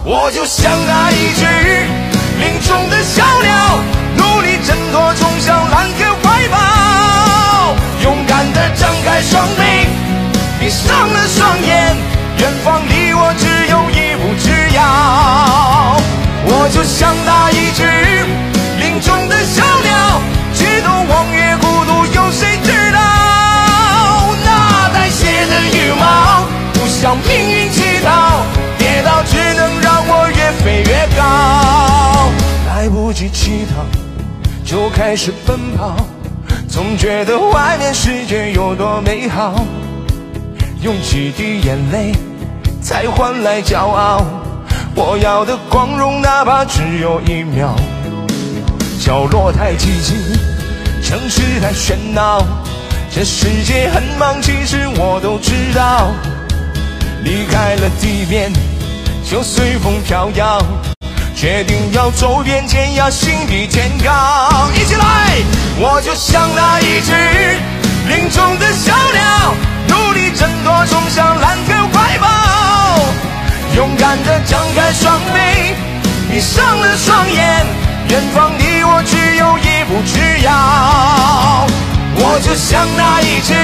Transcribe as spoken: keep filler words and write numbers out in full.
我就像那一只林中的小鸟，努力挣脱，冲向蓝天怀抱，勇敢地张开双臂，闭上了双眼，远方离我只有一步之遥。我就像那一只林中的小鸟，只懂望月孤独，有谁知道？那带血的羽毛，不向命运乞讨，跌倒只能让我越飞越高。来不及乞讨，就开始奔跑，总觉得外面世界有多美好，用几滴眼泪才换来骄傲。我要的光荣，哪怕只有一秒。角落太寂静，城市太喧闹，这世界很忙，其实我都知道。离开了地面，就随风飘摇，决定要走遍天涯，心比天高。一起来！我就像那一只林中的小鸟，努力挣脱，冲向蓝天怀抱，勇敢地张开双臂，闭上了双眼，远方离我只有一步之遥。我就像那一只